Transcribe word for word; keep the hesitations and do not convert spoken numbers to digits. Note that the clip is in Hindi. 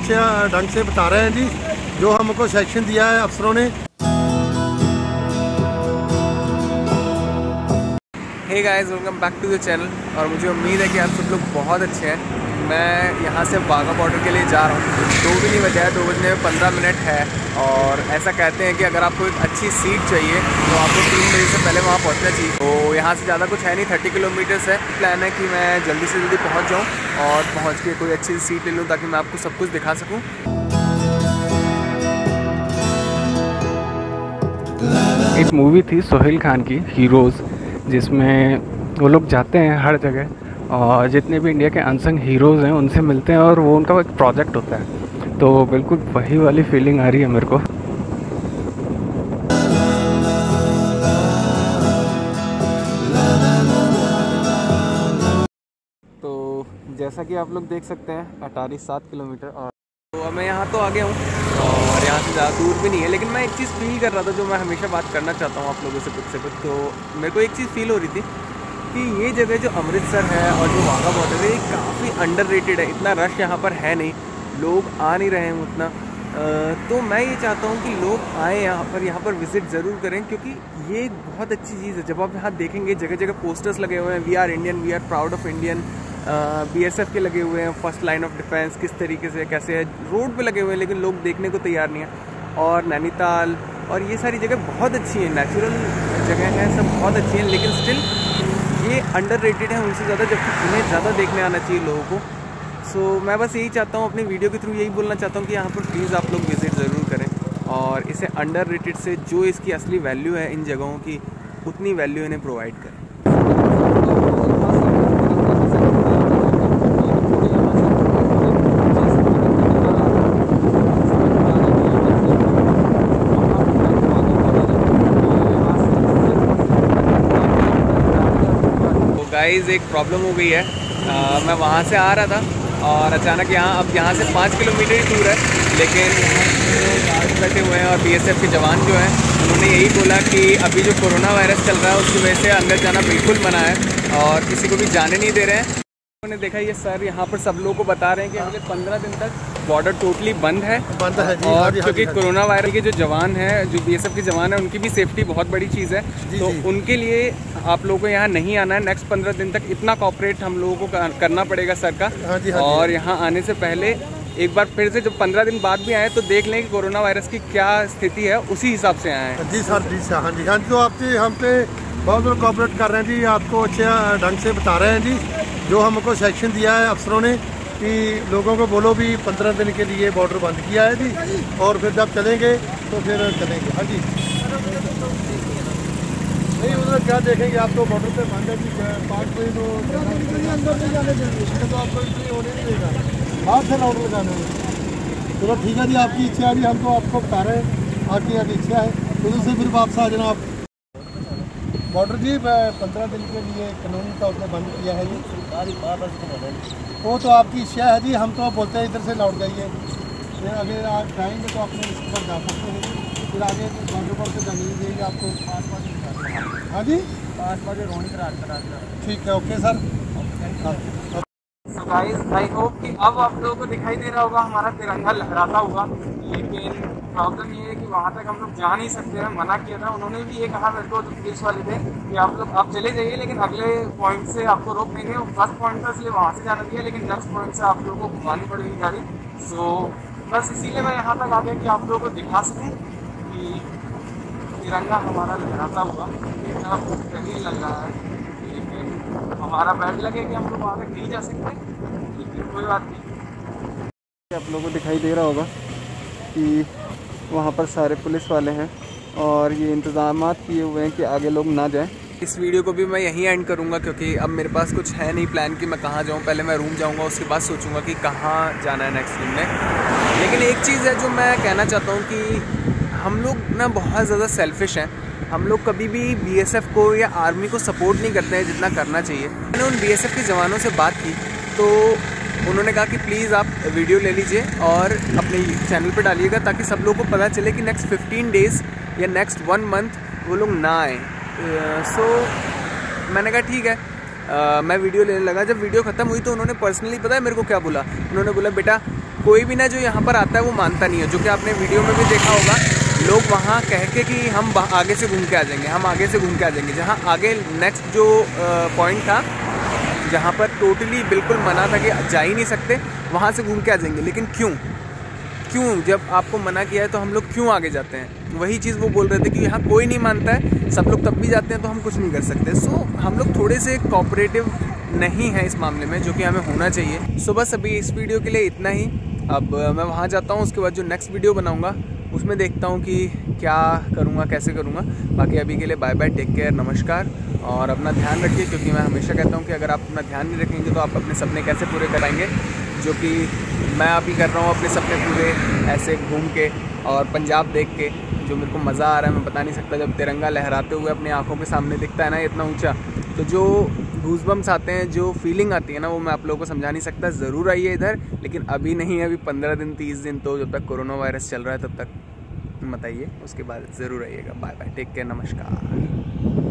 अच्छे ढंग से बता रहे हैं जी, जो हमको सेक्शन दिया है अफसरों ने। Hey guys, welcome back to the channel. और मुझे उम्मीद है कि आप सब लोग बहुत अच्छे हैं। मैं यहाँ से वाघा बॉर्डर के लिए जा रहा हूँ। दो भी नहीं बजा है, दो बजने में पंद्रह मिनट है। और ऐसा कहते हैं कि अगर आपको एक अच्छी सीट चाहिए तो आपको तीन बजे से पहले वहाँ पहुँचना चाहिए। तो यहाँ से ज़्यादा कुछ है नहीं, थर्टी किलोमीटर्स है। प्लान है कि मैं जल्दी से जल्दी पहुँच जाऊँ और पहुँच के कोई अच्छी सीट ले लूँ ताकि मैं आपको सब कुछ दिखा सकूँ। एक मूवी थी सोहेल खान की, हीरोज़, जिसमें वो लोग जाते हैं हर जगह और जितने भी इंडिया के अनसंग हीरोज़ हैं उनसे मिलते हैं और वो उनका एक प्रोजेक्ट होता है। तो बिल्कुल वही वाली फीलिंग आ रही है मेरे को। तो जैसा कि आप लोग देख सकते हैं अटारी सात किलोमीटर और तो मैं यहाँ तो आ गया हूँ और यहाँ से ज़्यादा दूर भी नहीं है। लेकिन मैं एक चीज़ फील कर रहा था जो मैं हमेशा बात करना चाहता हूँ आप लोगों से कुछ से कुछ। तो मेरे को एक चीज़ फील हो रही थी कि ये जगह जो अमृतसर है और जो वाघा बॉर्डर है ये काफ़ी अंडररेटेड है। इतना रश यहाँ पर है नहीं, लोग आ नहीं रहे हैं उतना। तो मैं ये चाहता हूँ कि लोग आएँ यहाँ पर, यहाँ पर विज़िट ज़रूर करें, क्योंकि ये एक बहुत अच्छी चीज़ है। जब आप यहाँ देखेंगे जगह जगह पोस्टर्स लगे हुए हैं, we are Indian, we are proud of Indian, B S F के लगे हुए हैं, फर्स्ट लाइन ऑफ डिफेंस, किस तरीके से कैसे है, रोड पे लगे हुए हैं, लेकिन लोग देखने को तैयार नहीं है। और नैनीताल और ये सारी जगह बहुत अच्छी हैं, नेचुरल जगह हैं, सब बहुत अच्छी हैं, लेकिन स्टिल ये अंडररेटेड है उनसे ज़्यादा, जबकि उन्हें ज़्यादा देखने आना चाहिए लोगों को। सो so, मैं बस यही चाहता हूँ, अपनी वीडियो के थ्रू यही बोलना चाहता हूँ कि यहाँ पर प्लीज़ आप लोग विज़िट ज़रूर करें और इसे अंडररेटेड से जो इसकी असली वैल्यू है इन जगहों की, उतनी वैल्यू इन्हें प्रोवाइड करें। गाइस, एक प्रॉब्लम हो गई है। आ, मैं वहाँ से आ रहा था और अचानक यहाँ अब यहाँ से पाँच किलोमीटर ही दूर है, लेकिन गार्ड बैठे हुए हैं और बी एस एफ के जवान जो हैं उन्होंने यही बोला कि अभी जो कोरोना वायरस चल रहा है उसकी वजह से अंदर जाना बिल्कुल मना है और किसी को भी जाने नहीं दे रहे हैं। उन्होंने देखा ये सर यहाँ पर सब लोगों को बता रहे हैं कि अगले पंद्रह दिन तक बॉर्डर टोटली बंद है बंद है जी। और क्योंकि कोरोना वायरस के जो जवान हैं, जो बी एस एफ के जवान हैं, उनकी भी सेफ्टी बहुत बड़ी चीज़ है। तो जी। उनके लिए आप लोगों को यहाँ नहीं आना है। नेक्स्ट पंद्रह दिन तक इतना कॉपरेट हम लोगों को करना पड़ेगा सर का। हाँ जी, हाँ जी। और यहाँ आने से पहले एक बार फिर से जब पंद्रह दिन बाद भी आए तो देख लें कि कोरोना वायरस की क्या स्थिति है, उसी हिसाब से आए हैं। जी सर, जी सर, हाँ जी, हाँ जी। तो आपसे हम पे बहुत लोग कॉपरेट कर रहे हैं जी, आपको अच्छे ढंग से बता रहे हैं जी, जो हमको सेक्शन दिया है अफसरों ने कि लोगों को बोलो भी पंद्रह दिन के लिए बॉर्डर बंद किया है जी, और फिर जब चलेंगे तो फिर चलेंगे। हाँ जी, नहीं उधर क्या देखेंगे, आप तो बॉर्डर पे बंद है जी, पाँच बजे तो अंदर नहीं जाने देंगे, तो आपको इसलिए होने नहीं देगा, बाहर से राउंड लगाने में। चलो ठीक है जी, आपकी इच्छा है जी, हम तो आपको बता रहे हैं, आपकी आपकी इच्छा है, उधर से फिर वापस आ जाना आप। बॉर्डर जी पंद्रह दिन के लिए कानूनी तौर पर बंद किया है जी, वो तो आपकी इच्छा है जी, हम तो बोलते हैं इधर से लौट जाइए, फिर अगर आप जाएंगे तो अपने इसके पर जा सकते हैं, फिर आगे बॉर्डर पर से जाने देंगे आपको पाँच पाँच। हाँ जी, पाँच बजे रोनी करा करा ठीक है, okay sir. Guys, I hope कि अब आप लोगों को दिखाई दे रहा होगा हमारा तिरंगा लहराता हुआ, लेकिन प्रॉब्लम ये है कि वहाँ तक हम लोग जा नहीं सकते हैं, मना किया था। उन्होंने भी ये कहा मेरे को, जो पुलिस वाले थे, कि आप लोग आप चले जाइए, लेकिन अगले पॉइंट से आपको रोक देंगे। फर्स्ट पॉइंट था इसलिए वहाँ से जाना दिया, लेकिन नेक्स्ट पॉइंट से आप लोगों को घुमानी पड़ेगी गाड़ी। सो बस इसीलिए मैं यहाँ तक आ गया कि आप लोगों को दिखा सकूँ कि तिरंगा हमारा लहराता हुआ कितना बेहतरीन लग रहा है। लेकिन हमारा बैड लगे कि हम लोग वहाँ तक नहीं जा सकते, लेकिन कोई बात नहीं। आप लोगों को दिखाई दे रहा होगा कि वहाँ पर सारे पुलिस वाले हैं और ये इंतज़ाम किए हुए हैं कि आगे लोग ना जाएं। इस वीडियो को भी मैं यहीं एंड करूँगा, क्योंकि अब मेरे पास कुछ है नहीं प्लान कि मैं कहाँ जाऊँ। पहले मैं रूम जाऊँगा, उसके बाद सोचूंगा कि कहाँ जाना है नेक्स्ट दिन में। लेकिन एक चीज़ है जो मैं कहना चाहता हूँ कि हम लोग ना बहुत ज़्यादा सेल्फिश हैं। हम लोग कभी भी बी एस एफ को या आर्मी को सपोर्ट नहीं करते हैं जितना करना चाहिए। मैंने उन बी एस एफ के जवानों से बात की तो उन्होंने कहा कि प्लीज़ आप वीडियो ले लीजिए और अपने चैनल पे डालिएगा, ताकि सब लोगों को पता चले कि नेक्स्ट फिफ्टीन डेज़ या नेक्स्ट वन मंथ वो लोग ना आए। सो मैंने कहा ठीक है, uh, मैं वीडियो लेने लगा। जब वीडियो ख़त्म हुई तो उन्होंने पर्सनली पता है मेरे को क्या बोला, उन्होंने बोला बेटा कोई भी ना जो यहाँ पर आता है वो मानता नहीं है, जो कि आपने वीडियो में भी देखा होगा। लोग वहाँ कह के कि हम आगे से घूम के आ जाएंगे, हम आगे से घूम के आ जाएंगे, जहाँ आगे नेक्स्ट जो पॉइंट था जहाँ पर टोटली बिल्कुल मना था कि जा ही नहीं सकते, वहाँ से घूम के आ जाएंगे। लेकिन क्यों क्यों जब आपको मना किया है तो हम लोग क्यों आगे जाते हैं? वही चीज़ वो बोल रहे थे कि यहाँ कोई नहीं मानता है, सब लोग तब भी जाते हैं, तो हम कुछ नहीं कर सकते। सो हम लोग थोड़े से कोऑपरेटिव नहीं है इस मामले में, जो कि हमें होना चाहिए। सो बस अभी इस वीडियो के लिए इतना ही। अब मैं वहाँ जाता हूँ, उसके बाद जो नेक्स्ट वीडियो बनाऊँगा उसमें देखता हूँ कि क्या करूँगा, कैसे करूँगा। बाकी अभी के लिए बाय बाय, टेक केयर, नमस्कार, और अपना ध्यान रखिए, क्योंकि मैं हमेशा कहता हूँ कि अगर आप अपना ध्यान नहीं रखेंगे तो आप अपने सपने कैसे पूरे कराएंगे, जो कि मैं अभी कर रहा हूँ अपने सपने पूरे ऐसे घूम के और पंजाब देख के, जो मेरे को मज़ा आ रहा है मैं बता नहीं सकता। जब तिरंगा लहराते हुए अपनी आँखों के सामने दिखता है ना इतना ऊंचा, तो जो गूज़बम्स आते हैं, जो फीलिंग आती है ना, वो मैं आप लोगों को समझा नहीं सकता। ज़रूर आइए इधर, लेकिन अभी नहीं, अभी पंद्रह दिन तीस दिन तो जब तक कोरोना वायरस चल रहा है तब तक मत आइए, उसके बाद ज़रूर आइएगा। बाय बाय, टेक केयर, नमस्कार।